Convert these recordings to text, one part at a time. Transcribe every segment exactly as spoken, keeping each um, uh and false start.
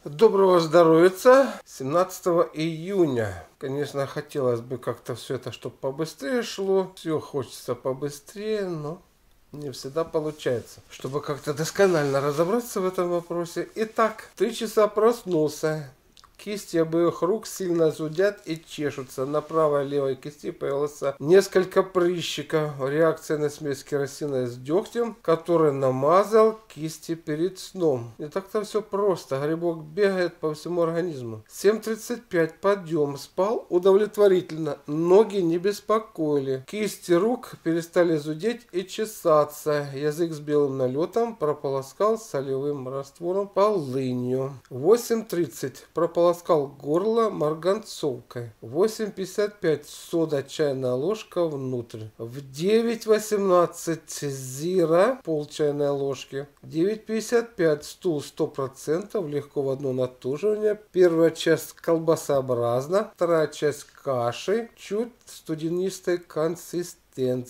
Доброго здоровья! семнадцатого июня. Конечно, хотелось бы как-то все это, чтобы побыстрее шло. Все хочется побыстрее, но не всегда получается. Чтобы как-то досконально разобраться в этом вопросе. Итак, три часа проснулся. Кисти обоих рук сильно зудят и чешутся. На правой и левой кисти появилось несколько прыщиков. Реакция на смесь керосина с дегтем, который намазал кисти перед сном. Не так-то все просто. Грибок бегает по всему организму. семь тридцать пять. Подъем. Спал удовлетворительно. Ноги не беспокоили. Кисти рук перестали зудеть и чесаться. Язык с белым налетом прополоскал солевым раствором полынью. восемь тридцать. Прополоскал Полоскал горло марганцовкой. восемь пятьдесят пять. Сода чайная ложка внутрь. В девять восемнадцать. Зира пол чайной ложки. девять пятьдесят пять. Стул сто процентов. Легко в одно натуживание. Первая часть колбасообразна. Вторая часть каши. Чуть студенистой консистенции.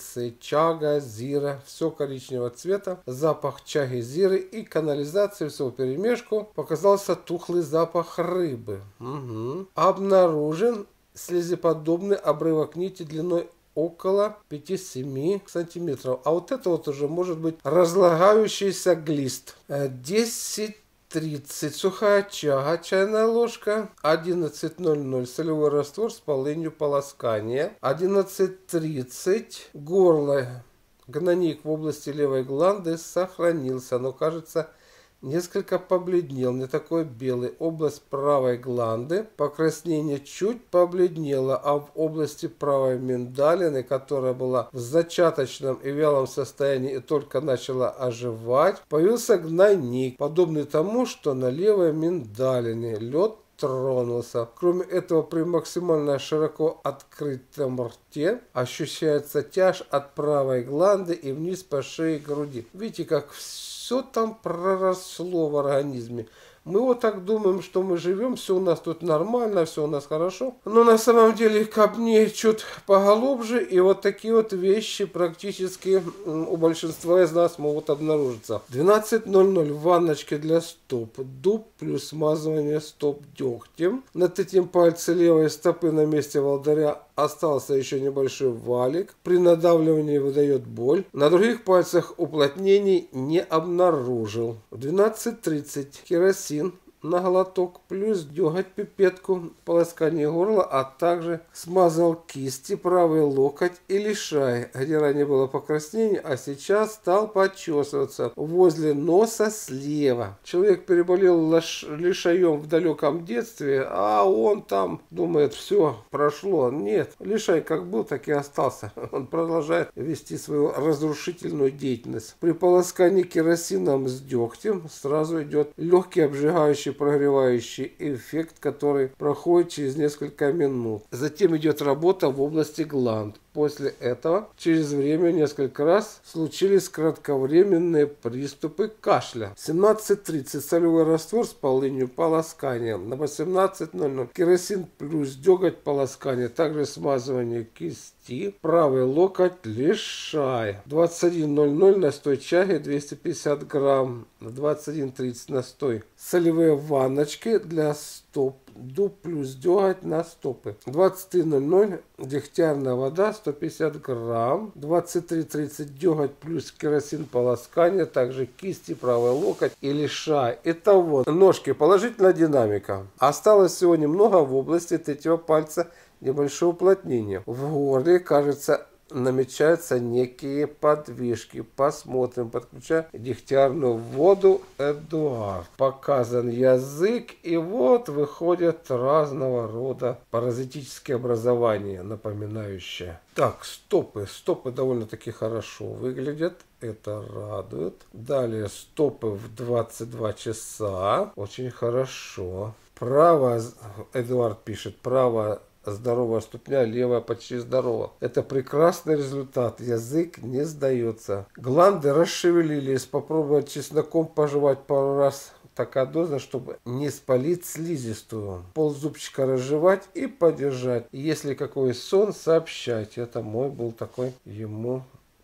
Чага, зира, все коричневого цвета, запах чаги, зиры и канализации, всего перемешку, показался тухлый запах рыбы. Угу. Обнаружен слезеподобный обрывок нити длиной около пяти-семи сантиметров. А вот это вот уже может быть разлагающийся глист. десять тридцать. Сухая чага, чайная ложка. одиннадцать ноль ноль. Солевой раствор с полынью полоскания. одиннадцать тридцать. Горло. Гнойник в области левой гланды сохранился, но кажется несколько побледнел, не такой белый. Область правой гланды, покраснение чуть побледнело, а в области правой миндалины, которая была в зачаточном и вялом состоянии и только начала оживать, появился гнойник, подобный тому, что на левой миндалине. Лед тронулся. Кроме этого, при максимально широко открытом рте ощущается тяжесть от правой гланды и вниз по шее и груди. Видите, как все Все там проросло в организме. Мы вот так думаем, что мы живем, все у нас тут нормально, все у нас хорошо. Но на самом деле копни чуть поглубже, и вот такие вот вещи практически у большинства из нас могут обнаружиться. двенадцать ноль ноль. Ванночки для стоп. Дуб плюс смазывание стоп дегтем. На третьем пальце левой стопы на месте волдыря остался еще небольшой валик. При надавливании выдает боль. На других пальцах уплотнений не обнаружил. В двенадцать тридцать. Керосин на глоток плюс деготь пипетку, полоскание горла, а также смазал кисти, правый локоть и лишай, где ранее было покраснение, а сейчас стал почесываться возле носа слева. Человек переболел лишаем в далеком детстве, а он там думает, все, прошло. Нет, лишай как был, так и остался. Он продолжает вести свою разрушительную деятельность. При полоскании керосином с дегтем сразу идет легкий обжигающий прогревающий эффект, который проходит через несколько минут. Затем идет работа в области гланд. После этого через время несколько раз случились кратковременные приступы кашля. семнадцать тридцать. Солевой раствор с полынью полоскания. На восемнадцать ноль ноль. Керосин плюс деготь полоскания. Также смазывание кисти. Правый локоть лишай. двадцать один ноль ноль. Настой чаги двести пятьдесят грамм. двадцать один тридцать. Настой. Солевые ванночки для стоп. Дуб плюс деготь на стопы. двадцать три ноль ноль. Дегтярная вода сто пятьдесят грамм. двадцать три тридцать. Деготь плюс керосин полоскания. Также кисти, правый локоть и лишай. Итого, ножки положительная динамика. Осталось всего немного в области третьего пальца, небольшое уплотнение. В горле, кажется, намечаются некие подвижки. Посмотрим. Подключаем дегтярную воду. Эдуард. Показан язык. И вот выходят разного рода паразитические образования, напоминающие. Так, стопы. Стопы довольно-таки хорошо выглядят. Это радует. Далее стопы в двадцать два часа. Очень хорошо. Правая, Эдуард пишет, правая здоровая ступня, левая почти здорова. Это прекрасный результат. Язык не сдается. Гланды расшевелились. Попробовать чесноком пожевать пару раз. Такая доза, чтобы не спалить слизистую. Ползубчика разжевать и подержать. Если какой сон, сообщайте. Это мой был такой ему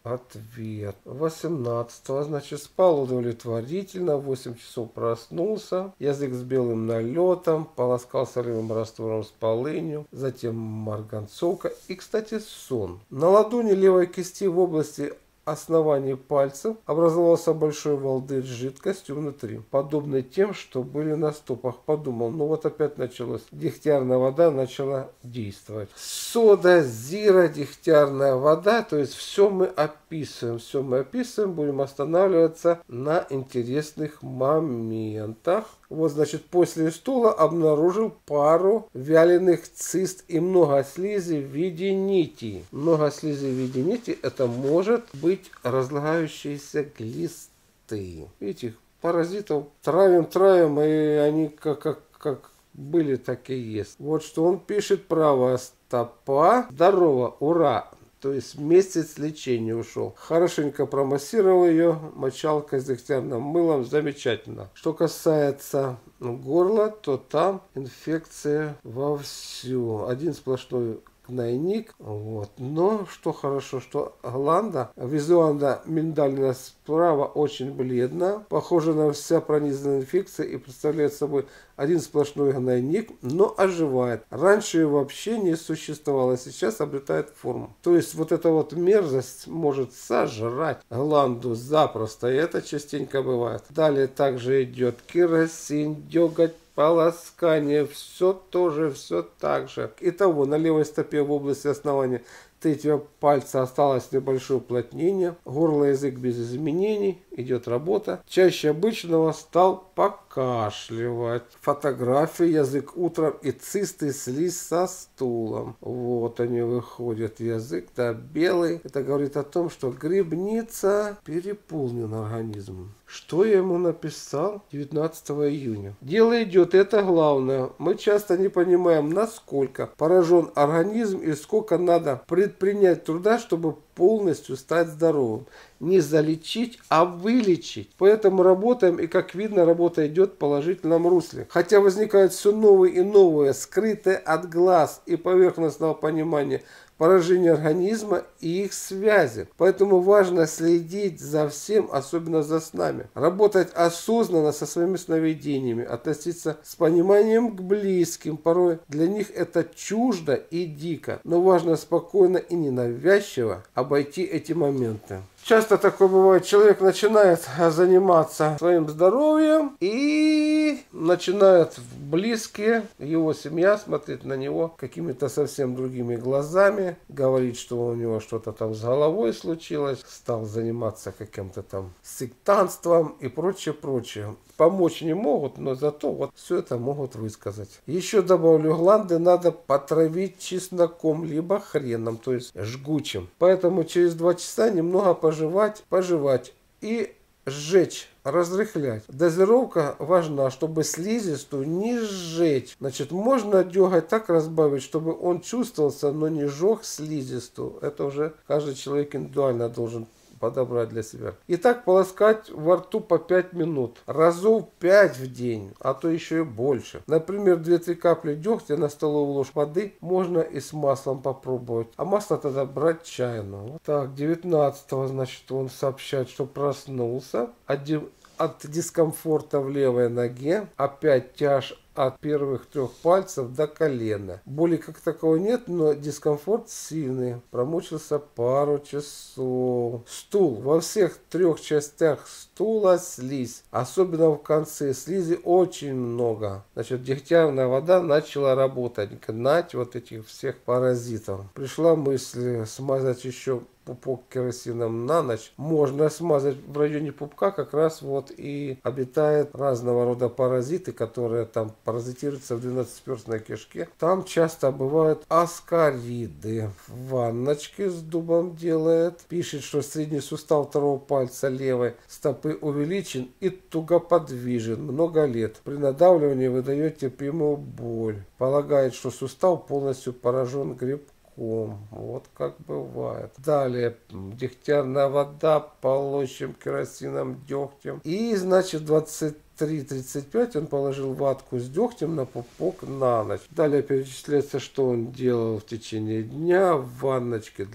Ответ. восемнадцатого, значит, спал удовлетворительно, в восемь часов проснулся, язык с белым налетом, полоскал солевым раствором с полынью, затем марганцовка и, кстати, сон. На ладони левой кисти в области основании пальцев образовался большой волдырь с жидкостью внутри, подобный тем, что были на стопах. Подумал, ну вот опять началось. Дегтярная вода начала действовать. Сода, зира, дегтярная вода, то есть все мы описываем, все мы описываем, будем останавливаться на интересных моментах. Вот, значит, после стула обнаружил пару вяленых цист и много слизи в виде нити. Много слизи в виде нити, это может быть разлагающиеся глисты. Этих паразитов травим, травим, и они как, как, как были, так и есть. Вот что он пишет: правая стопа здорово, ура! То есть месяц лечения ушел. Хорошенько промассировал ее мочалкой с дегтярным мылом. Замечательно. Что касается горла, то там инфекция вовсю. Один сплошной гнойник. Вот. Но что хорошо, что гланда визуально миндальная справа очень бледна, похожа на вся пронизанная инфекция и представляет собой один сплошной гнойник, но оживает. Раньше ее вообще не существовало, сейчас обретает форму. То есть вот эта вот мерзость может сожрать гланду запросто, и это частенько бывает. Далее также идет керосин, деготь, полоскание, все тоже, все так же. Итого, на левой стопе в области основания третьего пальца осталось небольшое уплотнение. Горло, язык без изменений. Идет работа. Чаще обычного стал покашливать. Фотографии, язык утром и цисты, слизь со стулом. Вот они выходят. Язык, да, белый. Это говорит о том, что грибница переполнен организмом. Что я ему написал девятнадцатого июня? Дело идет, это главное. Мы часто не понимаем, насколько поражен организм и сколько надо предпринять труда, чтобы полностью стать здоровым. Не залечить, а вылечить. Поэтому работаем, и, как видно, работа идет в положительном русле. Хотя возникают все новые и новые, скрытые от глаз и поверхностного понимания поражения организма и их связи. Поэтому важно следить за всем, особенно за снами. Работать осознанно со своими сновидениями, относиться с пониманием к близким. Порой для них это чуждо и дико, но важно спокойно и ненавязчиво обойти эти моменты. Часто такое бывает, человек начинает заниматься своим здоровьем и начинает близкие, его семья смотреть на него какими-то совсем другими глазами, говорит, что у него что-то там с головой случилось, стал заниматься каким-то там сектантством и прочее, прочее. Помочь не могут, но зато вот все это могут высказать. Еще добавлю, гланды надо потравить чесноком, либо хреном, то есть жгучим. Поэтому через два часа немного пожевать, пожевать и сжечь, разрыхлять. Дозировка важна, чтобы слизистую не сжечь. Значит, можно деготь так разбавить, чтобы он чувствовался, но не жег слизистую. Это уже каждый человек индивидуально должен подобрать для себя. И так полоскать во рту по пять минут. Разов пять в день, а то еще и больше. Например, две-три капли дегтя на столовую ложку воды можно и с маслом попробовать. А масло тогда брать чайную. Так, девятнадцатого, значит, он сообщает, что проснулся от, от дискомфорта в левой ноге. Опять тяж от первых трех пальцев до колена. Боли как таковой нет, но дискомфорт сильный. Промучился пару часов. Стул. Во всех трех частях стула слизь. Особенно в конце. Слизи очень много. Значит, дегтярная вода начала работать. Гнать вот этих всех паразитов. Пришла мысль смазать еще пупок керосином на ночь. Можно смазать в районе пупка, как раз вот и обитают разного рода паразиты, которые там паразитируются в двенадцатиперстной кишке. Там часто бывают аскариды. Ванночки с дубом делает. Пишет, что средний сустав второго пальца левой стопы увеличен и тугоподвижен много лет. При надавливании выдает терпимую боль. Полагает, что сустав полностью поражен грибком. Вот как бывает. Далее дегтярная вода, полощем керосином, дегтем. И, значит, двадцать три тридцать пять он положил ватку с дегтем на пупок на ночь. Далее перечисляется, что он делал в течение дня в ванночке для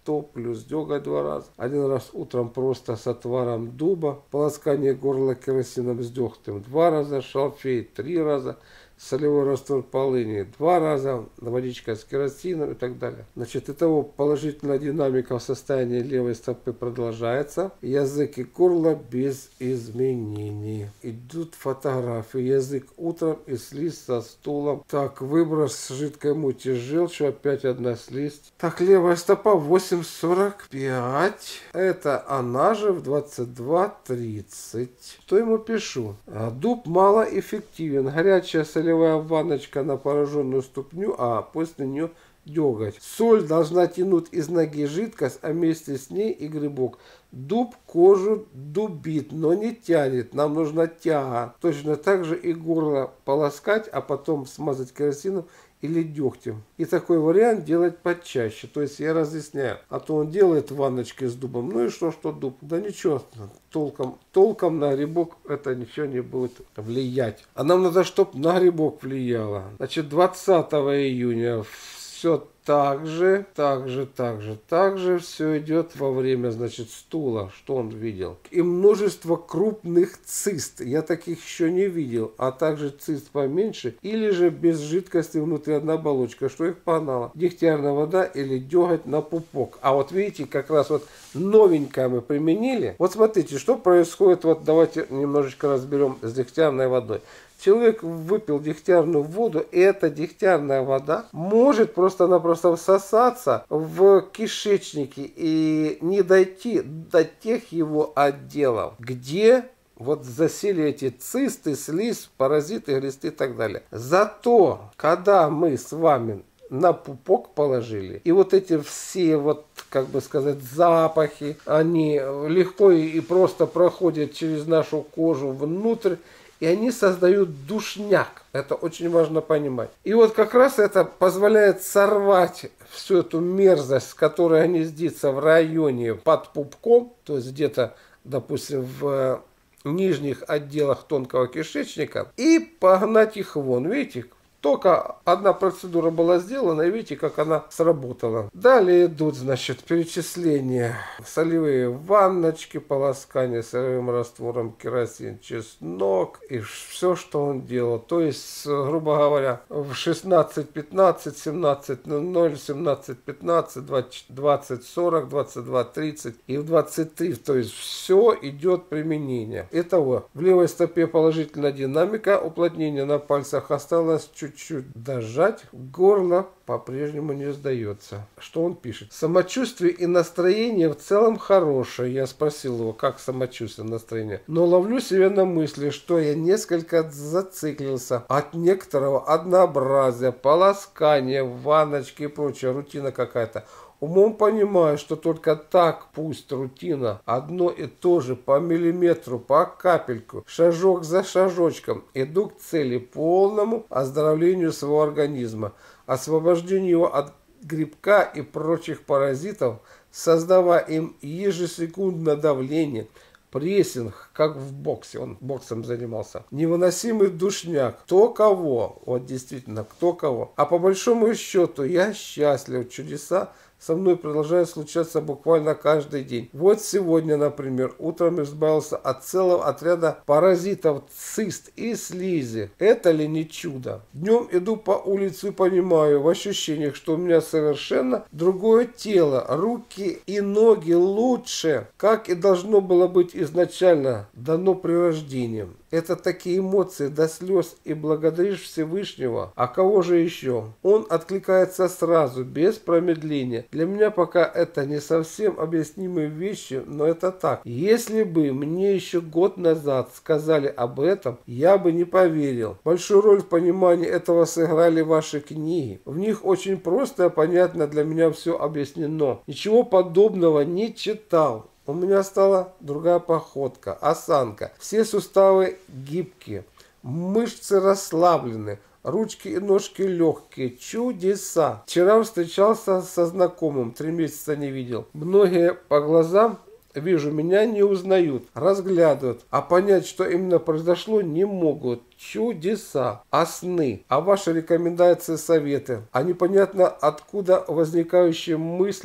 сто, плюс деготь два раза. Один раз утром просто с отваром дуба, полоскание горла керосином с дегтем два раза, шалфей три раза, солевой раствор полыни два раза, водичка с керосином и так далее. Значит, итого положительная динамика в состоянии левой стопы продолжается. Язык и горло без изменений. Идут фотографии. Язык утром и слизь со стулом. Так, выброс жидкой мути с желчью. Опять одна слизь. Так, левая стопа восемь сорок пять. Это она же в двадцать два тридцать. Что ему пишу? Дуб малоэффективен. Горячая солевая ванночка на пораженную ступню, а после нее деготь. Соль должна тянуть из ноги жидкость, а вместе с ней и грибок. Дуб кожу дубит, но не тянет. Нам нужна тяга. Точно так же и горло полоскать, а потом смазать керосином или дегтем. И такой вариант делать почаще. То есть я разъясняю. А то он делает ванночки с дубом. Ну и что, что дуб? Да ничего, толком, толком на грибок это ничего не будет влиять. А нам надо, чтобы на грибок влияло. Значит, двадцатого июня все так же, так же, так же, так же все идет во время, значит, стула, что он видел. И множество крупных цист, я таких еще не видел, а также цист поменьше, или же без жидкости внутри одна оболочка, что их погнало. Дегтярная вода или деготь на пупок. А вот видите, как раз вот новенькое мы применили. Вот смотрите, что происходит, вот давайте немножечко разберем с дегтярной водой. Человек выпил дегтярную воду, и эта дегтярная вода может просто-напросто всосаться в кишечнике и не дойти до тех его отделов, где вот засели эти цисты, слизь, паразиты, глисты и так далее. Зато, когда мы с вами на пупок положили, и вот эти все вот, как бы сказать, запахи, они легко и просто проходят через нашу кожу внутрь, и они создают душняк. Это очень важно понимать. И вот как раз это позволяет сорвать всю эту мерзость, которая гнездится в районе под пупком, то есть где-то, допустим, в нижних отделах тонкого кишечника, и погнать их вон. Видите? Только одна процедура была сделана, и видите, как она сработала. Далее идут, значит, перечисления. Солевые ванночки, полоскание солевым раствором керосин, чеснок и все, что он делал. То есть, грубо говоря, в шестнадцать пятнадцать, семнадцать ноль ноль, семнадцать пятнадцать, двадцать сорок, двадцать два тридцать и в двадцать три. То есть, все идет применение. Итого, в левой стопе положительная динамика, уплотнение на пальцах осталось чуть чуть дожать, горло по-прежнему не сдается. Что он пишет? Самочувствие и настроение в целом хорошее. Я спросил его, как самочувствие, настроение. Но ловлю себя на мысли, что я несколько зациклился от некоторого однообразия, полоскания, ванночки и прочее, рутина какая-то. Умом понимаю, что только так, пусть рутина, одно и то же, по миллиметру, по капельку, шажок за шажочком, иду к цели, полному оздоровлению своего организма, освобождению его от грибка и прочих паразитов, создавая им ежесекундное давление, прессинг, как в боксе, он боксом занимался. Невыносимый душняк. Кто кого? Вот действительно, кто кого. А по большому счету, я счастлив, чудеса со мной продолжают случаться буквально каждый день. Вот сегодня, например, утром избавился от целого отряда паразитов, цист и слизи. Это ли не чудо? Днем иду по улице и понимаю в ощущениях, что у меня совершенно другое тело. Руки и ноги лучше, как и должно было быть изначально, дано при рождении. Это такие эмоции до слез, и благодаришь Всевышнего. А кого же еще? Он откликается сразу, без промедления. Для меня пока это не совсем объяснимые вещи, но это так. Если бы мне еще год назад сказали об этом, я бы не поверил. Большую роль в понимании этого сыграли ваши книги. В них очень просто и понятно для меня все объяснено. Ничего подобного не читал. У меня стала другая походка, осанка. Все суставы гибкие, мышцы расслаблены, ручки и ножки легкие. Чудеса. Вчера встречался со знакомым, три месяца не видел. Многие по глазам, вижу, меня не узнают, разглядывают, а понять, что именно произошло, не могут. Чудеса. А сны? А ваши рекомендации, советы? А непонятно откуда возникающие мысли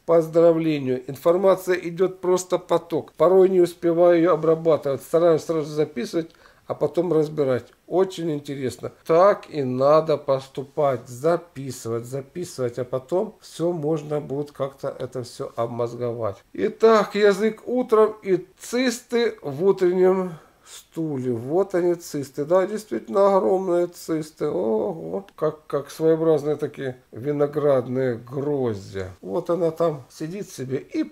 поздравлению. Информация идет просто поток. Порой не успеваю ее обрабатывать. Стараюсь сразу записывать, а потом разбирать. Очень интересно. Так и надо поступать. Записывать, записывать, а потом все можно будет как-то это все обмозговать. Итак, язык утром и цисты в утреннем стуле. Вот они, цисты. Да, действительно огромные цисты. Ого, как, как своеобразные такие виноградные гроздья. Вот она там сидит себе и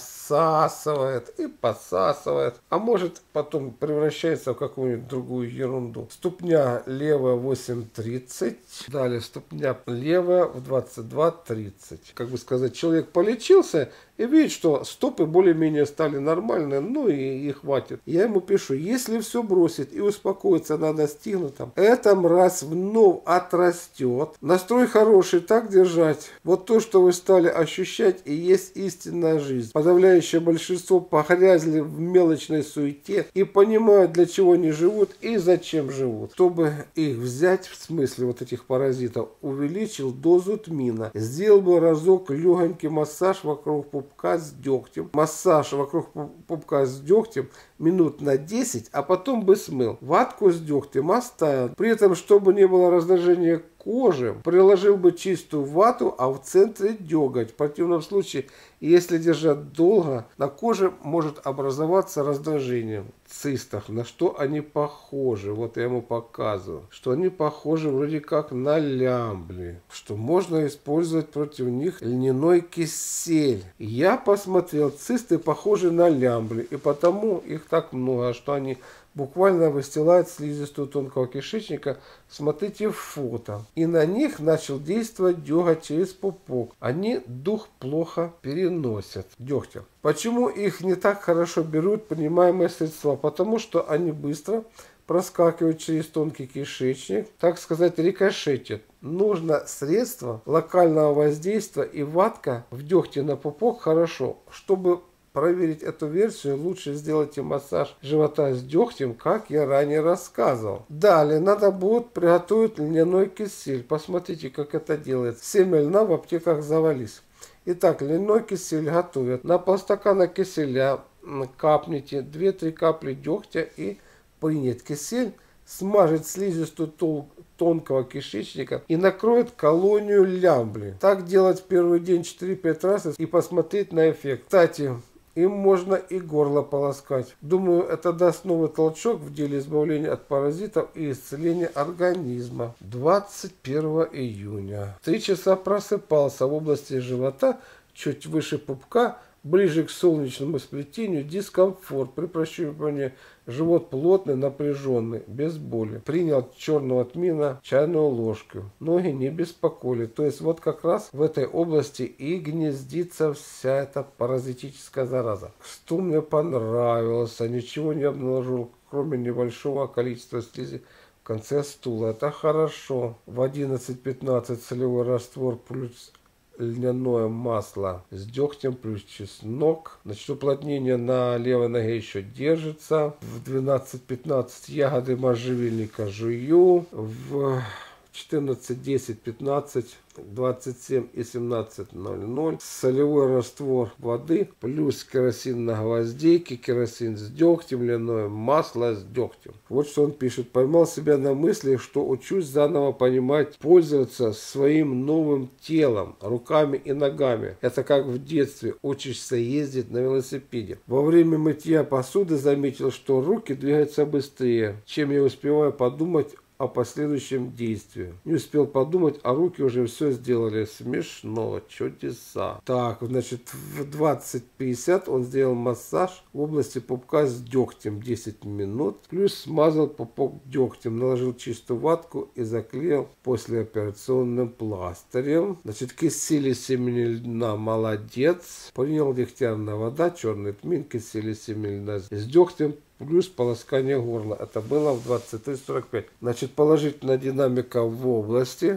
посасывает, и посасывает. А может потом превращается в какую-нибудь другую ерунду. Ступня левая восемь тридцать. Далее ступня левая в двадцать два тридцать. Как бы сказать, человек полечился и видит, что стопы более-менее стали нормальные, ну и, и хватит. Я ему пишу, если все бросить и успокоиться на достигнутом, эта мразь вновь отрастет. Настрой хороший, так держать. Вот то, что вы стали ощущать, и есть истинная жизнь. Подавляющее большинство погрязли в мелочной суете и понимают, для чего они живут и зачем живут. Чтобы их взять, в смысле вот этих паразитов, увеличил дозу тмина. Сделал бы разок легонький массаж вокруг пупка с дегтем. Массаж вокруг пупка с дегтем минут на десять, а потом бы смыл. Ватку с дегтем оставил. При этом, чтобы не было раздражения кожи, приложил бы чистую вату, а в центре деготь. В противном случае, если держать долго, на коже может образоваться раздражение в цистах. На что они похожи? Вот я ему показываю. Что они похожи вроде как на лямбли. Что можно использовать против них льняной кисель. Я посмотрел, цисты похожи на лямбли. И потому их так много, что они буквально выстилают слизистую тонкого кишечника. Смотрите фото. И на них начал действовать деготь через пупок. Они дух плохо переносят. Дегтя. Почему их не так хорошо берут принимаемые средства? Потому что они быстро проскакивают через тонкий кишечник, так сказать, рикошетят. Нужно средство локального воздействия, и ватка в дегте на пупок хорошо. Чтобы проверить эту версию, лучше сделайте массаж живота с дегтем, как я ранее рассказывал. Далее надо будет приготовить льняной кисель. Посмотрите, как это делается. Семя льна в аптеках завались. Итак, льняной кисель готовят. На полстакана киселя капните две-три капли дегтя и принять кисель, смажет слизистую тол тонкого кишечника и накроет колонию лямбли. Так делать в первый день четыре-пять раз и посмотреть на эффект. Кстати, им можно и горло полоскать. Думаю, это даст новый толчок в деле избавления от паразитов и исцеления организма. двадцать первого июня. Три часа просыпался в области живота, чуть выше пупка, ближе к солнечному сплетению, дискомфорт. При прощупывании живот плотный, напряженный, без боли. Принял черного тмина чайную ложку. Ноги не беспокоили. То есть вот как раз в этой области и гнездится вся эта паразитическая зараза. Стул мне понравился. Ничего не обнаружил, кроме небольшого количества слизи в конце стула. Это хорошо. В одиннадцать пятнадцать солевой раствор плюс льняное масло с дегтем плюс чеснок. Значит, уплотнение на левой ноге еще держится. В двенадцать пятнадцать ягоды можжевельника жую. В четырнадцать десять пятнадцать двадцать семь и семнадцать ноль ноль солевой раствор воды плюс керосин на гвоздейке, керосин с дегтем, льняное масло с дегтем. Вот что он пишет. Поймал себя на мысли, что учусь заново понимать, пользоваться своим новым телом, руками и ногами. Это как в детстве учишься ездить на велосипеде. Во время мытья посуды заметил, что руки двигаются быстрее, чем я успеваю подумать о последующем действии. Не успел подумать, а руки уже все сделали. Смешно, чудеса. Так, значит, в двадцать пятьдесят он сделал массаж в области пупка с дегтем десять минут. Плюс смазал пупок дегтем, наложил чистую ватку и заклеил послеоперационным пластырем. Значит, кисель из семени льна, молодец. Принял дегтярная вода, черный тмин, кисель из семени льна с дегтем плюс полоскание горла. Это было в двадцать три сорок пять. Значит, положительная динамика в области.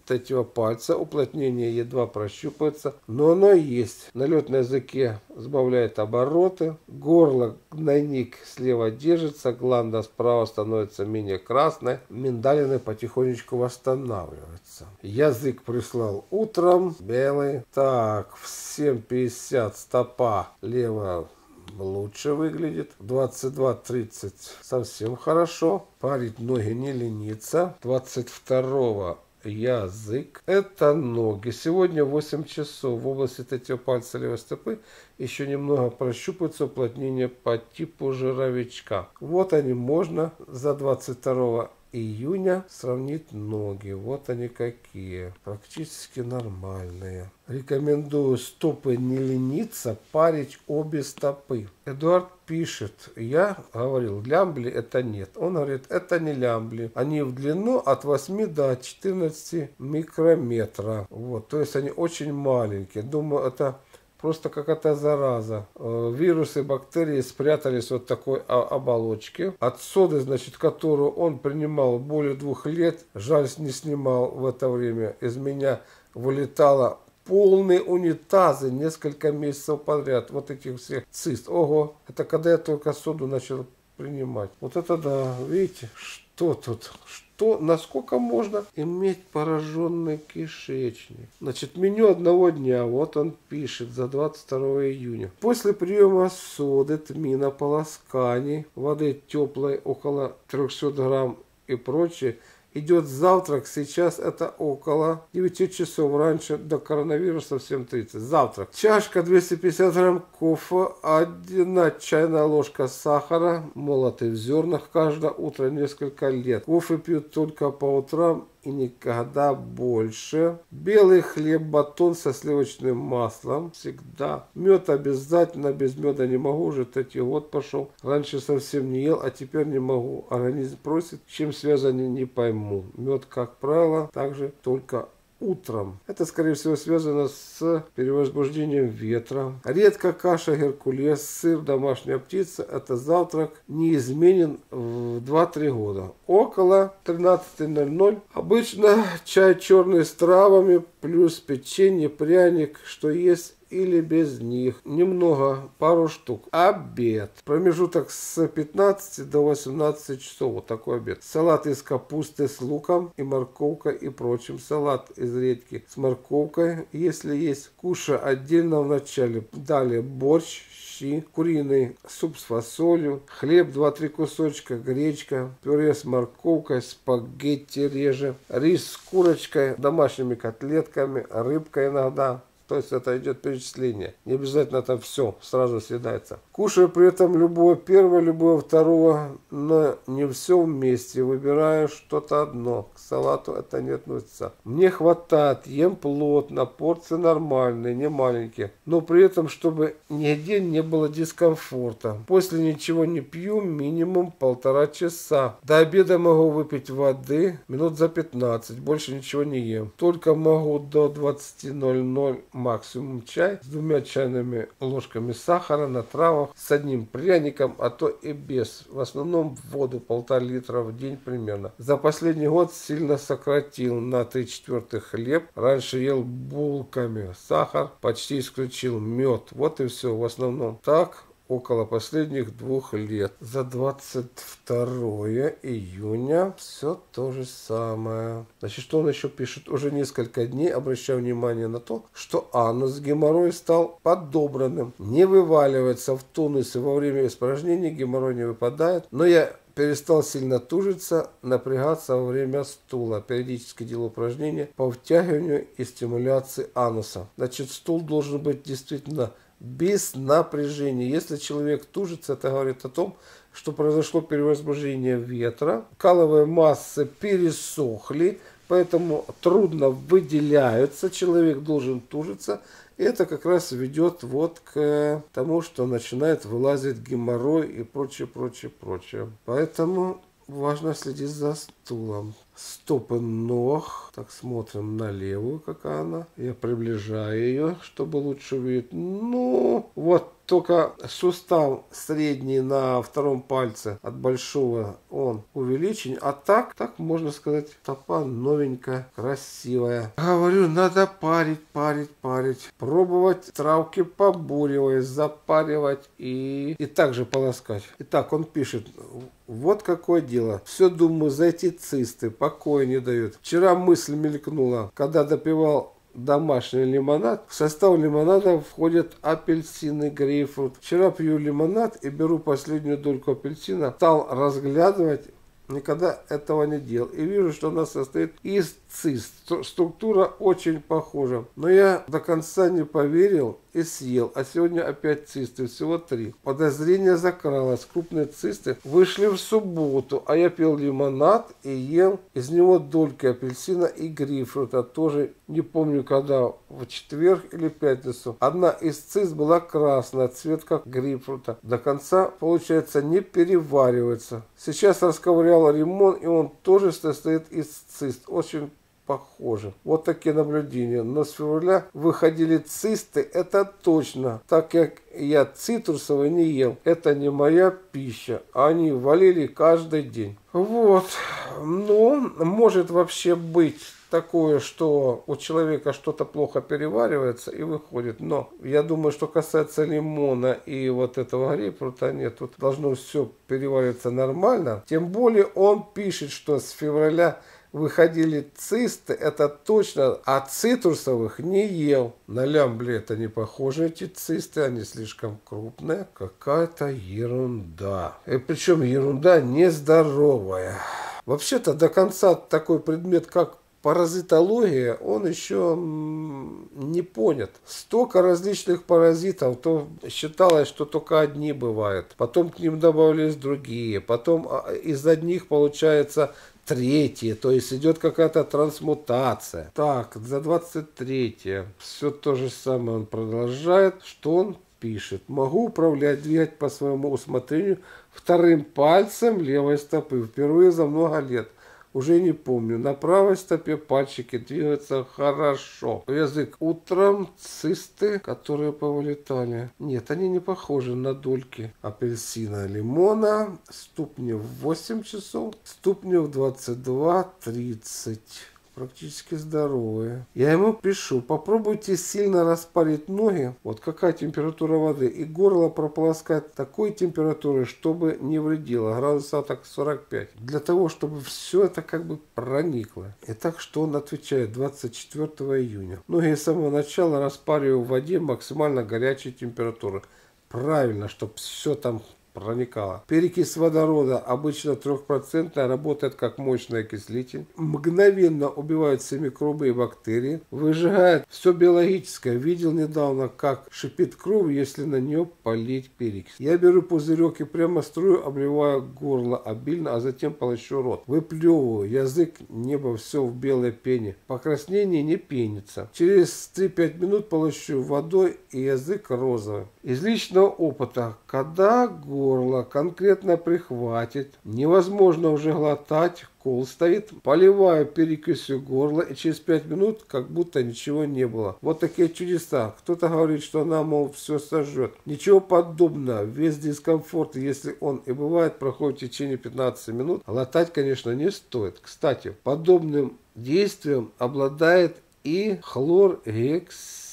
третьего пальца, уплотнение едва прощупывается, но оно есть. Налет на языке сбавляет обороты, горло, гнойник слева держится, гланда справа становится менее красной, миндалины потихонечку восстанавливаются. Язык прислал утром, белый. Так, в семь пятьдесят стопа левая лучше выглядит. двадцать два тридцать совсем хорошо. Парить ноги не ленится. двадцать второго язык. Это ноги. Сегодня восемь часов. В области третьего пальца левой стопы еще немного прощупывается уплотнение по типу жировичка. Вот они, можно за двадцать второго июня сравнить ноги. Вот они какие. Практически нормальные. Рекомендую стопы не лениться, парить обе стопы. Эдуард пишет, я говорил, лямбли это нет. Он говорит, это не лямбли. Они в длину от восьми до четырнадцати микрометра. Вот, то есть они очень маленькие. Думаю, это просто какая-то зараза. Вирусы, бактерии спрятались вот в такой оболочке. От соды, значит, которую он принимал более двух лет, жаль, не снимал в это время, из меня вылетало полные унитазы несколько месяцев подряд. Вот этих всех цист. Ого, это когда я только соду начал принимать. Вот это да, видите, что тут? Что, насколько можно иметь пораженный кишечник? Значит, меню одного дня. Вот он пишет за двадцать второго июня. После приема соды, тмина, полосканий, воды теплой около трёхсот грамм и прочее, идет завтрак. Сейчас это около девяти часов. Раньше до коронавируса в семь тридцать. Завтрак. Чашка двести пятьдесят грамм кофе. Одна чайная ложка сахара. Молотый в зернах. Каждое утро несколько лет. Кофе пьют только по утрам и никогда больше. Белый хлеб, батон со сливочным маслом. Всегда. Мед обязательно. Без меда не могу. Уже третий год пошел. Раньше совсем не ел, а теперь не могу. Организм просит. Чем связано, не пойму. Мед, как правило, также только утром. Это, скорее всего, связано с перевозбуждением ветра. Редко каша, геркулес, сыр, домашняя птица. Это завтрак неизменен в два-три года. Около тринадцати ноль-ноль. Обычно чай черный с травами, плюс печенье, пряник, что есть, или без них. Немного, пару штук. Обед. Промежуток с пятнадцати до восемнадцати часов. Вот такой обед. Салат из капусты с луком и морковкой и прочим. Салат из редьки с морковкой, если есть. Куша отдельно в начале. Далее борщ, щи, куриный суп с фасолью, хлеб два-три кусочка, гречка, пюре с морковкой, спагетти реже, рис с курочкой, домашними котлетками, рыбка иногда. То есть это идет перечисление. Не обязательно там все сразу съедается. Кушаю при этом любое первое, любое второе, но не все вместе. Выбираю что-то одно. К салату это не относится. Мне хватает, ем плотно, порции нормальные, не маленькие. Но при этом, чтобы нигде не было дискомфорта. После ничего не пью минимум полтора часа. До обеда могу выпить воды минут за пятнадцать. Больше ничего не ем. Только могу до двадцати ноль-ноль максимум чай с двумя чайными ложками сахара на травах, с одним пряником, а то и без. В основном воду полтора литра в день примерно. За последний год сильно сократил на три четвертых хлеб. Раньше ел булками. Сахар почти исключил. Мед. Вот и все. В основном так около последних двух лет. За двадцать второе июня все то же самое. Значит, что он еще пишет? Уже несколько дней обращаю внимание на то, что анус геморрой стал подобранным. Не вываливается в тонусе во время испражнений, геморрой не выпадает. Но я перестал сильно тужиться, напрягаться во время стула. Периодически делаю упражнения по втягиванию и стимуляции ануса. Значит, стул должен быть действительно без напряжения. Если человек тужится, это говорит о том, что произошло перевозбуждение ветра, каловые массы пересохли, поэтому трудно выделяются, человек должен тужиться. И это как раз ведет вот к тому, что начинает вылазить геморрой и прочее, прочее, прочее. Поэтому важно следить за стулом. стопы ног. Так, смотрим на левую, какая она. Я приближаю ее, чтобы лучше видеть. Ну, вот только сустав средний на втором пальце от большого он увеличен. А так, так можно сказать, стопа новенькая, красивая. Говорю, надо парить, парить, парить. Пробовать травки побуривать, запаривать и, и также полоскать. Итак, он пишет. Вот какое дело. Все думаю, за эти цисты покоя не дают. Вчера мысль мелькнула, когда допивал домашний лимонад. В состав лимонада входят апельсины, грейпфрут. Вчера пью лимонад и беру последнюю дольку апельсина. Стал разглядывать. Никогда этого не делал. И вижу, что она состоит из цист. Структура очень похожа. Но я до конца не поверил и съел. А сегодня опять цисты. Всего три. Подозрение закралось. Крупные цисты вышли в субботу. А я пил лимонад и ел из него дольки апельсина и грейпфрута. Тоже не помню, когда, в четверг или пятницу. Одна из цист была красная, цвет как грейпфрута. До конца, получается, не переваривается. Сейчас расковырял лимон, и он тоже состоит из цист. Очень похоже. Вот такие наблюдения. Но с февраля выходили цисты, это точно. Так как я цитрусовый не ел. Это не моя пища. Они валили каждый день. Вот. Но может вообще быть такое, что у человека что-то плохо переваривается и выходит. Но я думаю, что касается лимона и вот этого грейпфрута, нет, тут должно все перевариваться нормально. Тем более он пишет, что с февраля выходили цисты, это точно, а цитрусовых не ел. На лямбле это не похоже, эти цисты, они слишком крупные. Какая-то ерунда. И причем ерунда нездоровая. Вообще-то до конца такой предмет, как паразитология, он еще не понят. Столько различных паразитов, то считалось, что только одни бывают. Потом к ним добавились другие. Потом из одних получается третье, то есть идет какая-то трансмутация. Так, за двадцать третье. Все то же самое он продолжает. Что он пишет? Могу управлять, двигать по своему усмотрению вторым пальцем левой стопы. Впервые за много лет. Уже не помню. На правой стопе пальчики двигаются хорошо. Язык утром, цисты, которые повылетали. Нет, они не похожи на дольки апельсина, лимона. Ступни в восемь часов, ступни в двадцать два тридцать. Практически здоровые. Я ему пишу, попробуйте сильно распарить ноги, вот какая температура воды, и горло прополоскать такой температурой, чтобы не вредило, градусов так сорок пять. Для того, чтобы все это как бы проникло. И так что он отвечает двадцать четвёртого июня. Ноги с самого начала распариваю в воде максимально горячей температуры. Правильно, чтобы все там проникала. Перекись водорода, обычно трехпроцентная, работает как мощный окислитель. Мгновенно убивает все микробы и бактерии. Выжигает все биологическое. Видел недавно, как шипит кровь, если на нее полить перекись. Я беру пузырек и прямо струю, обливаю горло обильно, а затем полощу рот. Выплевываю. Язык, небо, все в белой пене. Покраснение не пенится. Через три-пять минут полощу водой, и язык розовый. Из личного опыта, когда горло горло конкретно прихватит, невозможно уже глотать, кол стоит, поливаю перекисью горла, и через пять минут как будто ничего не было. Вот такие чудеса. Кто-то говорит, что она, мол, все сожжет. Ничего подобного. Весь дискомфорт, если он и бывает, проходит в течение пятнадцати минут. Глотать, конечно, не стоит. Кстати, подобным действием обладает и хлоргексидин.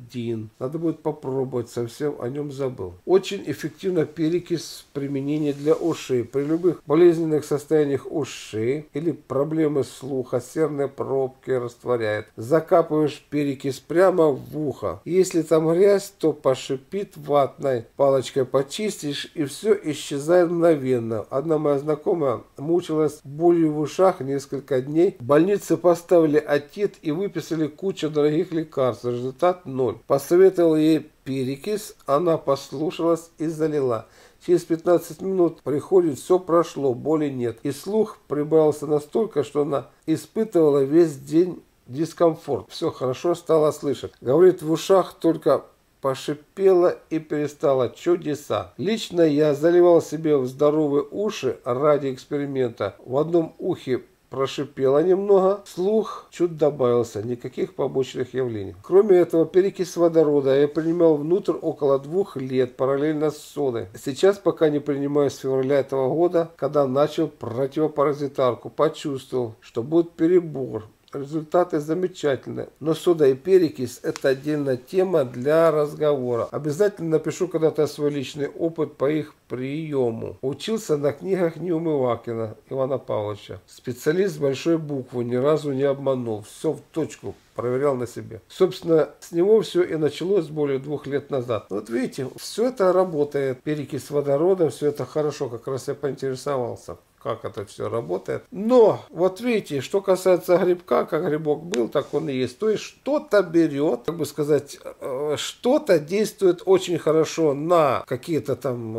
Надо будет попробовать, совсем о нем забыл. Очень эффективно перекись применения для ушей. При любых болезненных состояниях ушей или проблемы слуха, серные пробки растворяет. Закапываешь перекись прямо в ухо. Если там грязь, то пошипит ватной палочкой, почистишь, и все исчезает мгновенно. Одна моя знакомая мучилась болью в ушах несколько дней. В больнице поставили отит и выписали кучу дорогих лекарств. Результат ноль. Посоветовал ей перекись, она послушалась и залила. Через пятнадцать минут приходит, все прошло, боли нет. И слух прибавился настолько, что она испытывала весь день дискомфорт. Все хорошо стало слышать. Говорит, в ушах только пошипела и перестала. Чудеса. Лично я заливал себе в здоровые уши ради эксперимента. В одном ухе прошипела немного, слух чуть добавился, никаких побочных явлений. Кроме этого, перекись водорода я принимал внутрь около двух лет параллельно с содой. Сейчас пока не принимаю с февраля этого года, когда начал противопаразитарку, почувствовал, что будет перебор. Результаты замечательные. Но сода и перекись — это отдельная тема для разговора. Обязательно напишу когда-то свой личный опыт по их приему. Учился на книгах Неумывакина Ивана Павловича. Специалист с большой буквы, ни разу не обманул. Все в точку. Проверял на себе. Собственно, с него все и началось более двух лет назад. Вот видите, все это работает. Перекись водорода, все это хорошо. Как раз я поинтересовался, как это все работает. Но, вот видите, что касается грибка, как грибок был, так он и есть. То есть, что-то берет, как бы сказать, что-то действует очень хорошо на какие-то там,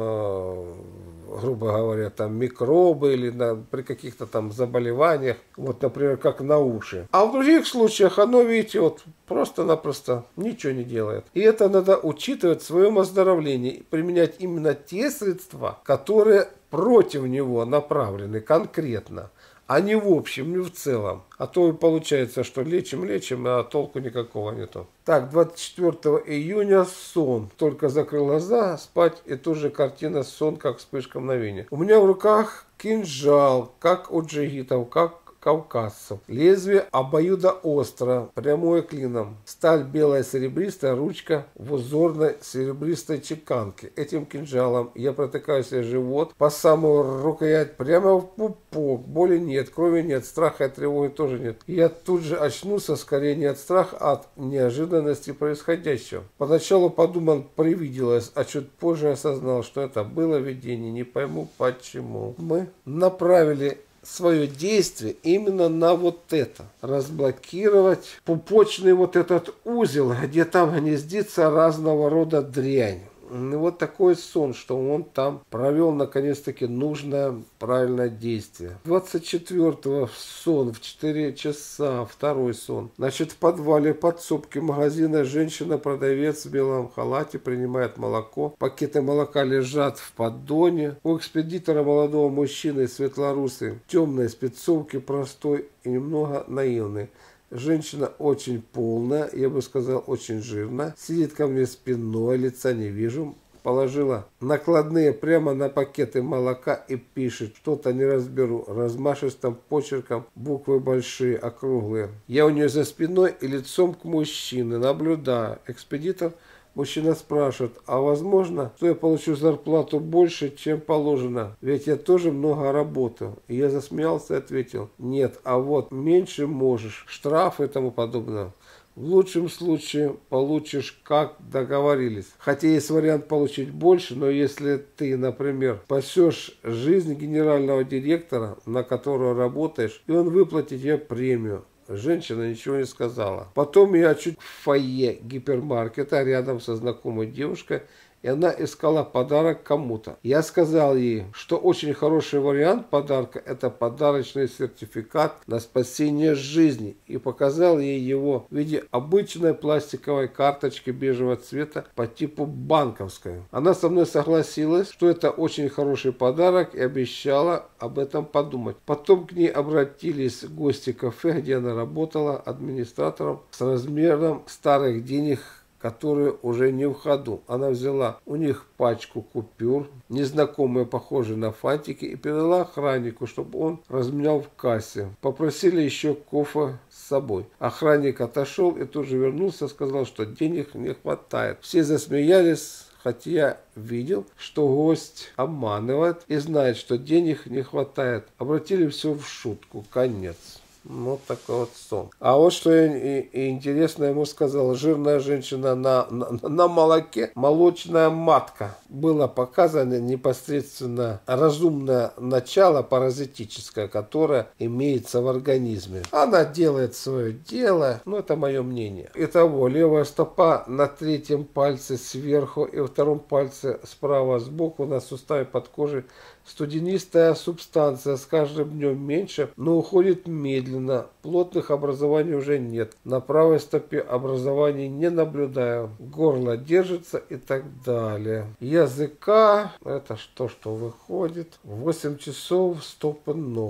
грубо говоря, там микробы или на, при каких-то там заболеваниях. Вот, например, как на уши. А в других случаях оно, видите, вот просто-напросто ничего не делает. И это надо учитывать в своем оздоровлении. Применять именно те средства, которые против него направлены конкретно, а не в общем, не в целом. А то и получается, что лечим, лечим, а толку никакого нету. Так, двадцать четвёртого июня сон. Только закрыл глаза, спать, и тут же картина сон, как вспышка мгновения. У меня в руках кинжал, как у джигитов, как кавказцев. Лезвие обоюдоостро, прямое клином. Сталь белая серебристая, ручка в узорной серебристой чеканке. Этим кинжалом я протыкаю себе живот по самую рукоять, прямо в пупок. Боли нет, крови нет, страха и тревоги тоже нет. И я тут же очнулся, скорее не от страха, а от неожиданности происходящего. Поначалу подумал, привиделось, а чуть позже осознал, что это было видение. Не пойму почему. Мы направили свое действие именно на вот это. Разблокировать пупочный вот этот узел, где там гнездится разного рода дрянь. И вот такой сон, что он там провел наконец-таки нужное правильное действие. двадцать четвёртого сон в четыре часа, второй сон. Значит, в подвале подсобки магазина женщина-продавец в белом халате принимает молоко. Пакеты молока лежат в поддоне. У экспедитора молодого мужчины светлорусый, темной спецовки, простой и немного наивный. Женщина очень полная, я бы сказал, очень жирная. Сидит ко мне спиной, лица не вижу. Положила накладные прямо на пакеты молока и пишет. Что-то не разберу. Размашистым почерком, буквы большие, округлые. Я у нее за спиной и лицом к мужчине. Наблюдаю. Экспедитор. Мужчина спрашивает, а возможно, что я получу зарплату больше, чем положено? Ведь я тоже много работаю. И я засмеялся и ответил, нет, а вот меньше можешь, штраф и тому подобное. В лучшем случае получишь, как договорились. Хотя есть вариант получить больше, но если ты, например, спасешь жизнь генерального директора, на которого работаешь, и он выплатит тебе премию. Женщина ничего не сказала. Потом я чуть в фойе гипермаркета рядом со знакомой девушкой, и она искала подарок кому-то. Я сказал ей, что очень хороший вариант подарка – это подарочный сертификат на спасение жизни. И показал ей его в виде обычной пластиковой карточки бежевого цвета по типу банковской. Она со мной согласилась, что это очень хороший подарок и обещала об этом подумать. Потом к ней обратились гости кафе, где она работала администратором, с размером старых денег, которые уже не в ходу. Она взяла у них пачку купюр, незнакомые, похожие на фантики, и передала охраннику, чтобы он разменял в кассе. Попросили еще кофе с собой. Охранник отошел и тут же вернулся, сказал, что денег не хватает. Все засмеялись, хотя я видел, что гость обманывает и знает, что денег не хватает. Обратили все в шутку. Конец. Вот такой вот сон. А вот что я и, и интересно ему сказал. Жирная женщина на, на, на молоке, молочная матка. Было показано непосредственно разумное начало паразитическое, которое имеется в организме. Она делает свое дело. Ну, это мое мнение. Итого, левая стопа на третьем пальце сверху и втором пальце справа сбоку на суставе под кожей. Студенистая субстанция с каждым днем меньше, но уходит медленно. Плотных образований уже нет. На правой стопе образований не наблюдаю. Горло держится и так далее. Языка, это что, что выходит? восемь часов стопы ног.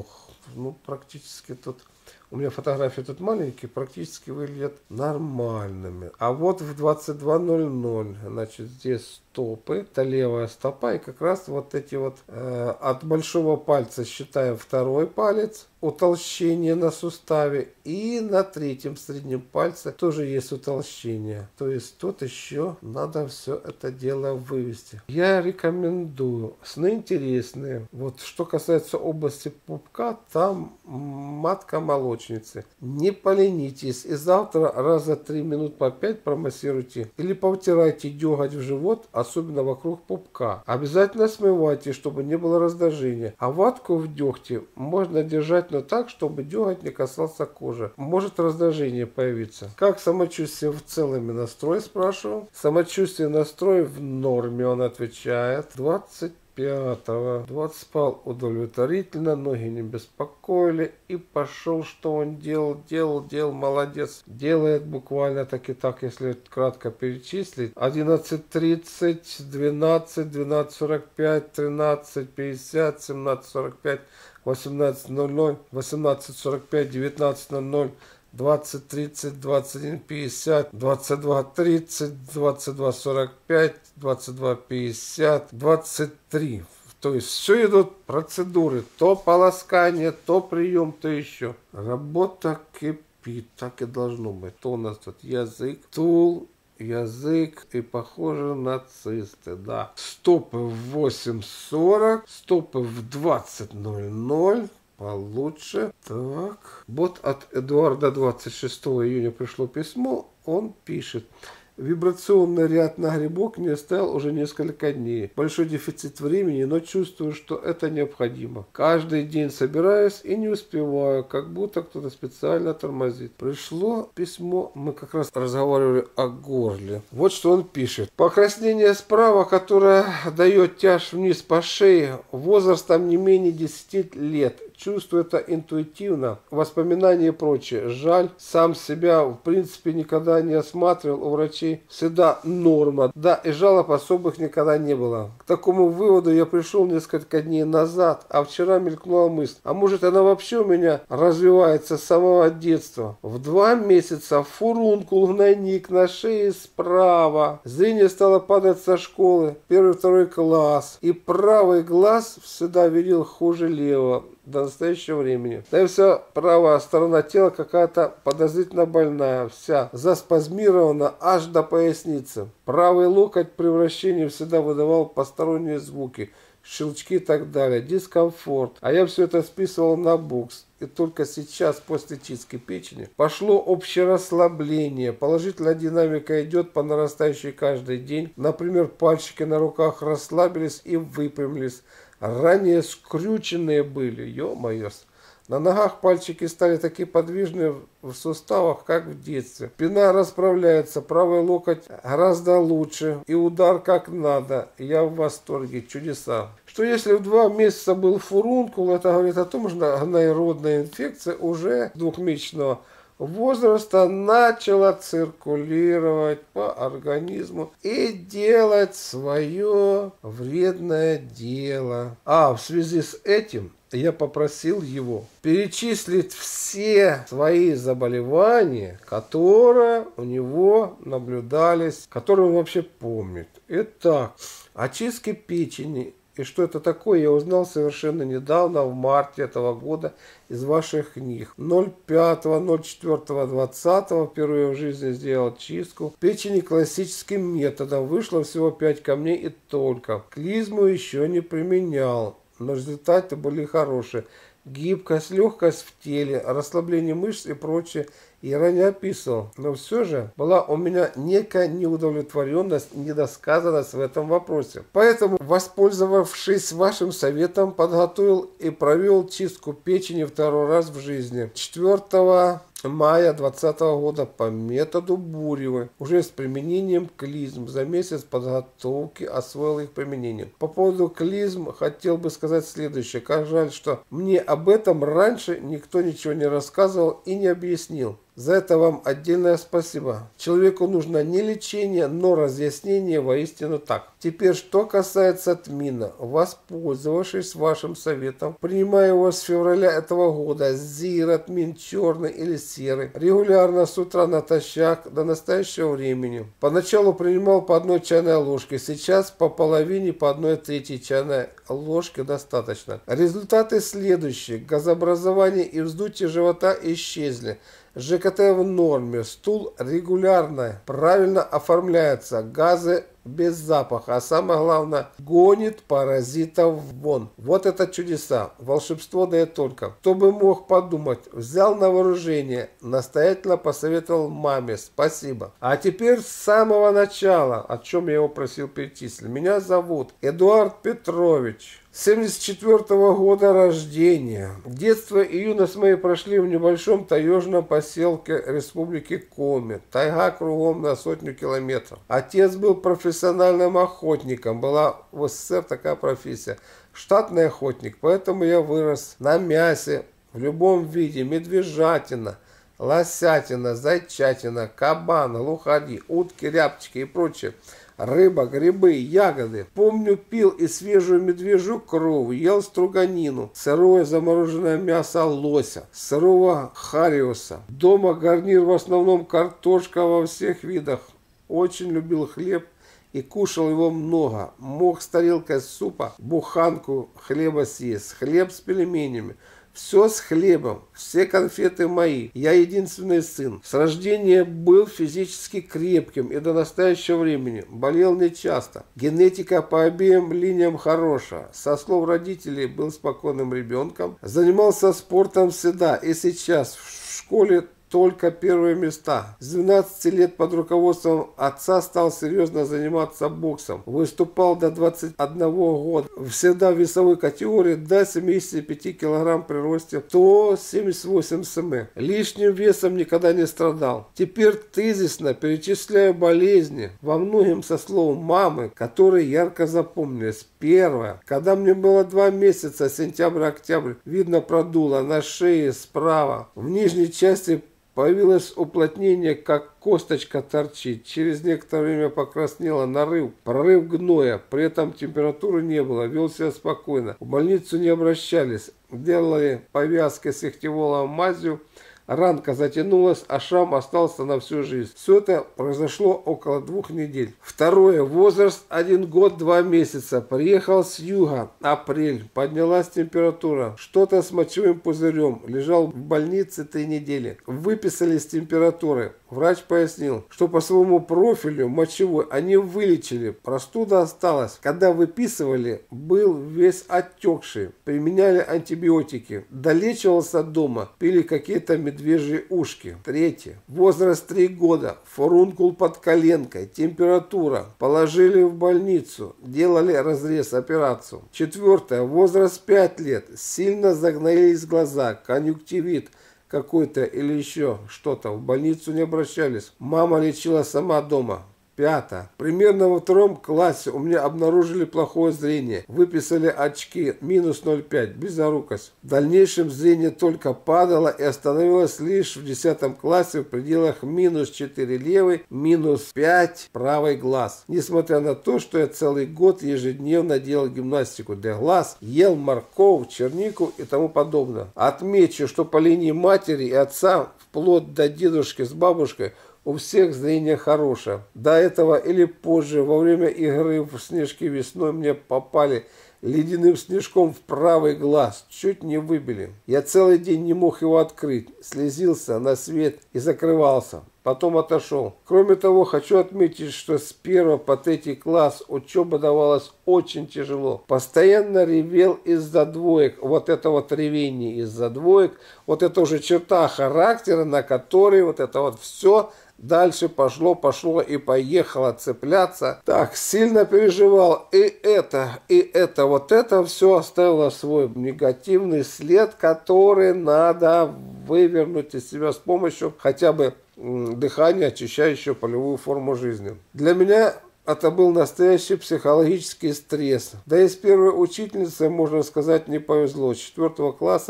ну, практически тут... У меня фотографии тут маленькие, практически выглядят нормальными. А вот в двадцать два ноль ноль, значит, здесь стопы, это левая стопа, и как раз вот эти вот э, от большого пальца считаем второй палец, утолщение на суставе, и на третьем среднем пальце тоже есть утолщение. То есть тут еще надо все это дело вывести. Я рекомендую, сны интересные. Вот что касается области пупка, там матка молочницы. Не поленитесь и завтра раза три минут по пять промассируйте или повтирайте деготь в живот, особенно вокруг пупка. Обязательно смывайте, чтобы не было раздражения. А ватку в дегте можно держать, но так, чтобы деготь не касался кожи. Может раздражение появиться. Как самочувствие в целом и настрой, спрашивал. Самочувствие, настрой в норме, он отвечает. двадцать пятого. двадцать спал удовлетворительно, ноги не беспокоили. И пошел, что он делал, делал, делал, молодец. Делает буквально так и так, если кратко перечислить. одиннадцать тридцать, двенадцать, двенадцать сорок пять, тринадцать пятьдесят, семнадцать сорок пять, восемнадцать ноль ноль, восемнадцать сорок пять, девятнадцать ноль ноль, двадцать тридцать, двадцать один пятьдесят, двадцать два тридцать, двадцать два сорок пять, двадцать два пятьдесят, двадцать три. То есть все идут процедуры. То полоскание, то прием, то еще. Работа кипит. Так и должно быть. То у нас тут язык, тул, язык и похоже на цисты. Да. Стопы в восемь сорок, стопы в двадцать ноль ноль. Получше. Так. Вот от Эдуарда двадцать шестого июня пришло письмо. Он пишет. Вибрационный ряд на грибок не оставил уже несколько дней. Большой дефицит времени, но чувствую, что это необходимо. Каждый день собираюсь и не успеваю, как будто кто-то специально тормозит. Пришло письмо, мы как раз разговаривали о горле. Вот что он пишет. Покраснение справа, которое дает тяж вниз по шее, возрастом не менее десяти лет. Чувствую это интуитивно, воспоминания и прочее. Жаль, сам себя в принципе никогда не осматривал у врачей. Всегда норма. Да, и жалоб особых никогда не было. К такому выводу я пришел несколько дней назад, а вчера мелькнула мысль. А может она вообще у меня развивается с самого детства? В два месяца фурункул гнойник на шее справа. Зрение стало падать со школы. Первый-второй класс. И правый глаз всегда видел хуже левого. До настоящего времени. Да и вся правая сторона тела какая-то подозрительно больная, вся заспазмирована аж до поясницы. Правый локоть при вращении всегда выдавал посторонние звуки, щелчки и так далее, дискомфорт. А я все это списывал на букс. И только сейчас, после чистки печени, пошло общее расслабление. Положительная динамика идет по нарастающей каждый день. Например, пальчики на руках расслабились и выпрямились. Ранее скрюченные были, ё-моё. На ногах пальчики стали такие подвижные в суставах, как в детстве. Спина расправляется, правый локоть гораздо лучше. И удар как надо. Я в восторге, чудеса. Что если в два месяца был фурункул, это говорит о том, что гноеродная инфекция уже двухмесячного возраста начала циркулировать по организму и делать свое вредное дело. А в связи с этим я попросил его перечислить все свои заболевания, которые у него наблюдались, которые он вообще помнит. Итак, очистки печени. И что это такое, я узнал совершенно недавно, в марте этого года, из ваших книг. ноль пятого ноль четвёртого двадцатого впервые в жизни сделал чистку печени классическим методом. Вышло всего пять камней и только. Клизму еще не применял, но результаты были хорошие. Гибкость, легкость в теле, расслабление мышц и прочее я ранее описывал. Но все же была у меня некая неудовлетворенность, недосказанность в этом вопросе. Поэтому, воспользовавшись вашим советом, подготовил и провел чистку печени второй раз в жизни. четвёртого мая двадцатого года по методу Буревой, уже с применением клизм. За месяц подготовки освоил их применение. По поводу клизм хотел бы сказать следующее. Как жаль, что мне об этом раньше никто ничего не рассказывал и не объяснил. За это вам отдельное спасибо. Человеку нужно не лечение, но разъяснение воистину так. Теперь, что касается тмина. Воспользовавшись вашим советом, принимая его с февраля этого года, зира, тмин черный или серый, регулярно с утра натощак до настоящего времени. Поначалу принимал по одной чайной ложке, сейчас по половине, по одной третьей чайной ложки достаточно. Результаты следующие. Газообразование и вздутие живота исчезли. ЖКТ в норме, стул регулярно, правильно оформляется, газы без запаха, а самое главное, гонит паразитов вон. Вот это чудеса, волшебство дает только. Кто бы мог подумать, взял на вооружение, настоятельно посоветовал маме, спасибо. А теперь с самого начала, о чем я его просил перечислить. Меня зовут Эдуард Петрович. семьдесят четвёртого года рождения. Детство и юность мои прошли в небольшом таежном поселке Республики Коми. Тайга кругом на сотню километров. Отец был профессиональным охотником. Была в СССР такая профессия. Штатный охотник. Поэтому я вырос на мясе в любом виде. Медвежатина, лосятина, зайчатина, кабан, лухари, утки, рябчики и прочее. Рыба, грибы, ягоды. Помню, пил и свежую медвежью кровь, ел струганину, сырое замороженное мясо лося, сырого хариуса. Дома гарнир в основном картошка во всех видах. Очень любил хлеб и кушал его много. Мог с тарелкой супа, буханку хлеба съесть, хлеб с пельменями. Все с хлебом, все конфеты мои. Я единственный сын. С рождения был физически крепким и до настоящего времени. Болел нечасто. Генетика по обеим линиям хорошая. Со слов родителей был спокойным ребенком. Занимался спортом всегда и сейчас. В школе только первые места. С двенадцати лет под руководством отца стал серьезно заниматься боксом. Выступал до двадцати одного года. Всегда в весовой категории до семидесяти пяти килограмм при росте сто семьдесят восемь сантиметров. Лишним весом никогда не страдал. Теперь тезисно перечисляю болезни, во многом со словом мамы, которые ярко запомнились. Первое. Когда мне было два месяца, сентябрь-октябрь, видно продуло на шее справа. В нижней части появилось уплотнение, как косточка торчит. Через некоторое время покраснело, нарыв, прорыв гноя. При этом температуры не было, вел себя спокойно. В больницу не обращались. Делали повязки с ихтиоловой мазью. Ранка затянулась, а шрам остался на всю жизнь. Все это произошло около двух недель. Второе. Возраст один год два месяца. Приехал с юга. Апрель. Поднялась температура. Что-то с мочевым пузырем. Лежал в больнице три недели. Выписали с температуры. Врач пояснил, что по своему профилю мочевой они вылечили. Простуда осталась. Когда выписывали, был весь отекший. Применяли антибиотики. Долечивался дома. Пили какие-то медвежьи ушки. Третье. Возраст три года. Фурункул под коленкой. Температура. Положили в больницу. Делали разрез, операцию. Четвертое. Возраст пять лет. Сильно загноились глаза. Конъюнктивит какой-то или еще что-то. В больницу не обращались. Мама лечила сама дома. Пятое. Примерно во втором классе у меня обнаружили плохое зрение. Выписали очки минус ноль целых пять десятых, близорукость. В дальнейшем зрение только падало и остановилось лишь в десятом классе в пределах минус четыре левый, минус пять правый глаз. Несмотря на то, что я целый год ежедневно делал гимнастику для глаз, ел морковь, чернику и тому подобное. Отмечу, что по линии матери и отца, вплоть до дедушки с бабушкой, у всех зрение хорошее. До этого или позже, во время игры в снежки весной, мне попали ледяным снежком в правый глаз. Чуть не выбили. Я целый день не мог его открыть. Слезился на свет и закрывался. Потом отошел. Кроме того, хочу отметить, что с первого по третий класс учеба давалась очень тяжело. Постоянно ревел из-за двоек. Вот это вот ревение из-за двоек. Вот это уже черта характера, на которой вот это вот все дальше пошло, пошло и поехало цепляться. Так, сильно переживал. И это, и это, вот это все оставило свой негативный след, который надо вывернуть из себя с помощью хотя бы дыхания, очищающего полевую форму жизни. Для меня это был настоящий психологический стресс. Да и с первой учительницей, можно сказать, не повезло. С четвертого класса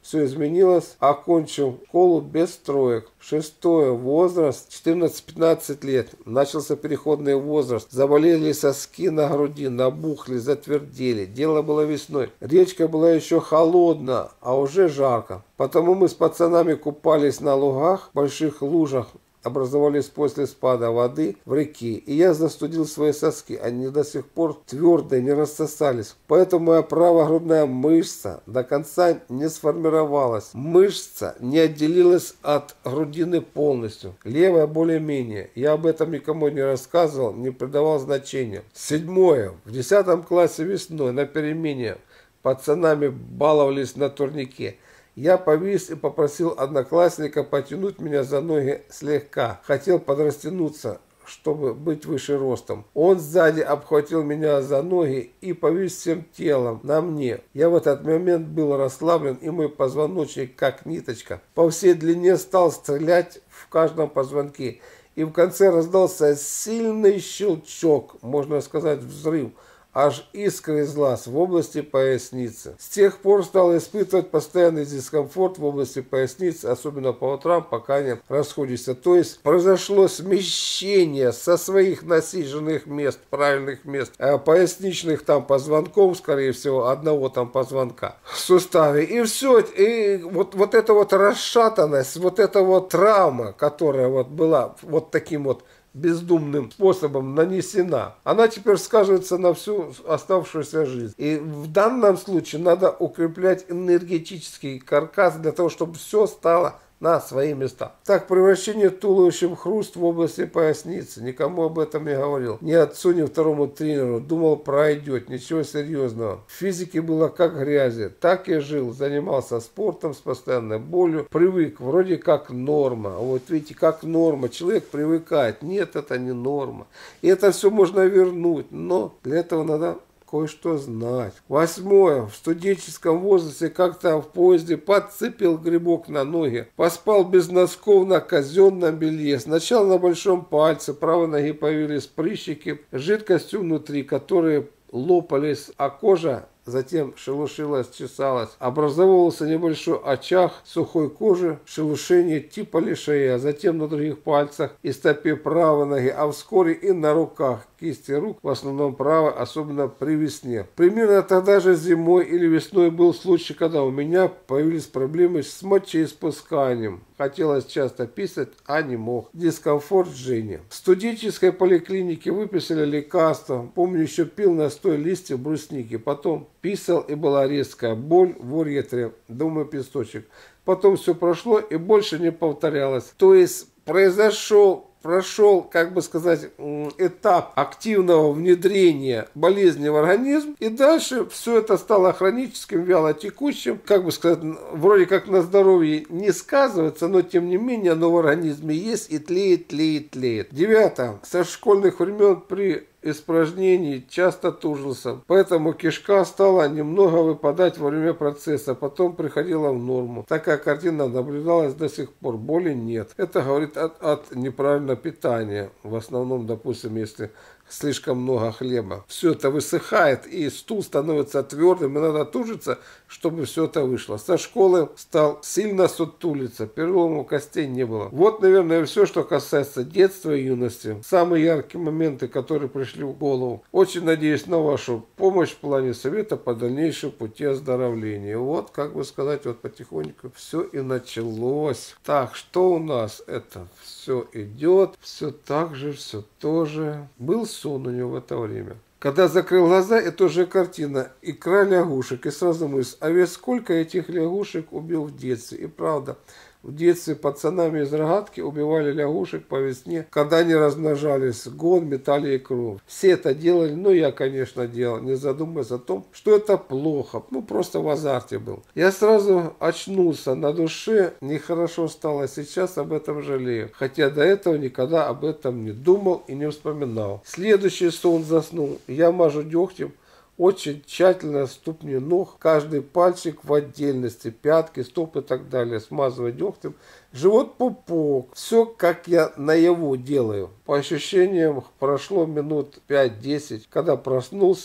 все изменилось. Окончил школу без троек. Шестое. Возраст четырнадцать-пятнадцать лет. Начался переходный возраст. Заболели соски на груди, набухли, затвердели. Дело было весной. Речка была еще холодная, а уже жарко. Потому мы с пацанами купались на лугах, больших лужах, образовались после спада воды в реке, и я застудил свои соски, они до сих пор твердые, не рассосались. Поэтому моя правая грудная мышца до конца не сформировалась. Мышца не отделилась от грудины полностью. Левая более-менее. Я об этом никому не рассказывал, не придавал значения. Седьмое. В десятом классе весной на перемене пацанами баловались на турнике. Я повис и попросил одноклассника потянуть меня за ноги слегка. Хотел подрастянуться, чтобы быть выше ростом. Он сзади обхватил меня за ноги и повис всем телом на мне. Я в этот момент был расслаблен, и мой позвоночник, как ниточка, по всей длине стал стрелять в каждом позвонке. И в конце раздался сильный щелчок, можно сказать взрыв. Аж искры из глаз в области поясницы. С тех пор стал испытывать постоянный дискомфорт в области поясницы, особенно по утрам, пока не расходишься. То есть произошло смещение со своих насиженных мест, правильных мест, э, поясничных там позвонков, скорее всего, одного там позвонка в суставе. И все, и вот, вот эта вот расшатанность, вот эта вот травма, которая вот была вот таким вот бездумным способом нанесена, она теперь сказывается на всю оставшуюся жизнь. И в данном случае надо укреплять энергетический каркас для того, чтобы все стало на свои места. Так, превращение туловищем хруст в области поясницы. Никому об этом не говорил. Ни отцу, ни второму тренеру. Думал, пройдет. Ничего серьезного. В физике было как грязи. Так я жил. Занимался спортом с постоянной болью. Привык. Вроде как норма. Вот видите, как норма. Человек привыкает. Нет, это не норма. И это все можно вернуть. Но для этого надо кое-что знать. Восьмое. В студенческом возрасте как-то в поезде подцепил грибок на ноги. Поспал без носков на казенном белье. Сначала на большом пальце правой ноги появились прыщики с жидкостью внутри, которые лопались, а кожа затем шелушилась, чесалась. Образовывался небольшой очаг сухой кожи, шелушение типа лишея, а затем на других пальцах и стопе правой ноги, а вскоре и на руках, кисти рук, в основном правой, особенно при весне. Примерно тогда же зимой или весной был случай, когда у меня появились проблемы с мочеиспусканием. Хотелось часто писать, а не мог. Дискомфорт жжения. В студенческой поликлинике выписали лекарства. Помню, еще пил настой листьев брусники. Потом писал, и была резкая боль в уретре. Думаю, песточек. Потом все прошло и больше не повторялось. То есть произошел прошел, как бы сказать, этап активного внедрения болезни в организм, и дальше все это стало хроническим, вялотекущим, как бы сказать, вроде как на здоровье не сказывается, но тем не менее оно в организме есть и тлеет, тлеет, тлеет. Девятое. Со школьных времен при испражнений часто тужился, поэтому кишка стала немного выпадать во время процесса, потом приходила в норму. Такая картина наблюдалась до сих пор, боли нет. Это говорит от, от неправильного питания, в основном, допустим, если слишком много хлеба. Все это высыхает, и стул становится твердым, и надо тужиться, чтобы все это вышло. Со школы стал сильно сутулиться, переломов костей не было. Вот, наверное, все, что касается детства и юности. Самые яркие моменты, которые пришли в голову. Очень надеюсь на вашу помощь в плане совета по дальнейшему пути оздоровления. Вот, как бы сказать, вот потихоньку все и началось. Так, что у нас? Это все идет, все так же, все тоже. Был сон у него в это время. Когда закрыл глаза, и тоже картина. Икра лягушек. И сразу мысль, а ведь сколько этих лягушек убил в детстве. И правда, в детстве пацанами из рогатки убивали лягушек по весне, когда они размножались, гон, метали икру. Все это делали, но я, конечно, делал, не задумываясь о том, что это плохо. Ну, просто в азарте был. Я сразу очнулся, на душе нехорошо стало, сейчас об этом жалею. Хотя до этого никогда об этом не думал и не вспоминал. Следующий сон заснул. Я мажу дегтем очень тщательно ступни ног, каждый пальчик в отдельности, пятки, стопы и так далее, смазывая дегтем, живот, пупок, все как я наяву делаю. По ощущениям прошло минут пять-десять, когда проснулся,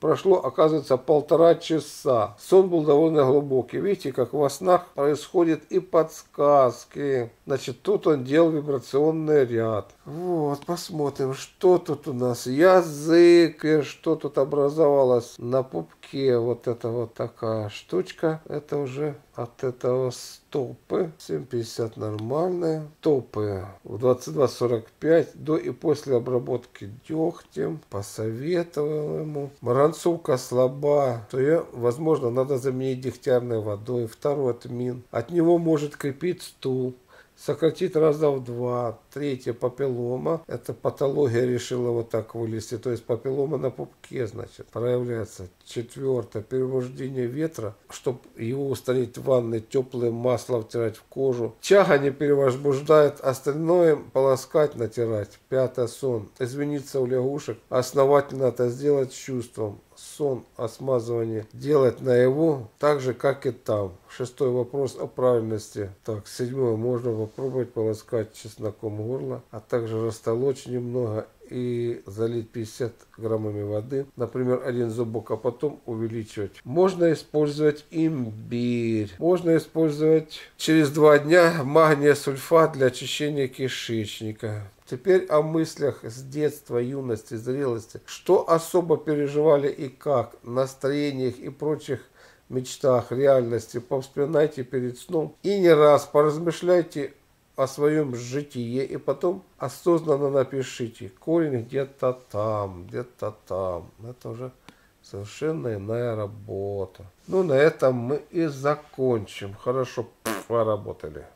Прошло, оказывается, полтора часа. Сон был довольно глубокий. Видите, как во снах происходит и подсказки. Значит, тут он делал вибрационный ряд. Вот, посмотрим, что тут у нас. Язык, и что тут образовалось на пупке. Вот это вот такая штучка. Это уже от этого стопы. семь пятьдесят нормальные. Топы в двадцать два сорок пять. До и после обработки дегтем. Посоветовал ему. Марганцовка слаба. То ее, возможно, надо заменить дегтярной водой. Второй тмин. От него может крепить стул. Сократить раза в два. Третье, папиллома. Это патология решила вот так вылезти. То есть папиллома на пупке, значит, проявляется. Четвертое, перевождение ветра. Чтобы его устранить в ванной, теплое масло втирать в кожу. Чага не перевозбуждает. Остальное полоскать, натирать. Пятое, сон. Извиниться у лягушек. Основательно это сделать с чувством. Сон о смазывании делать наяву, так же, как и там. Шестой вопрос о правильности. Так, седьмой. Можно попробовать полоскать чесноком горло, а также растолочь немного и залить пятьдесят граммами воды. Например, один зубок, а потом увеличивать. Можно использовать имбирь. Можно использовать через два дня магния сульфат для очищения кишечника. Теперь о мыслях с детства, юности, зрелости. Что особо переживали и как, настроениях и прочих мечтах, реальности. Повспоминайте перед сном и не раз поразмышляйте о своем житие и потом осознанно напишите. Корень где-то там, где-то там. Это уже совершенно иная работа. Ну, на этом мы и закончим. Хорошо поработали.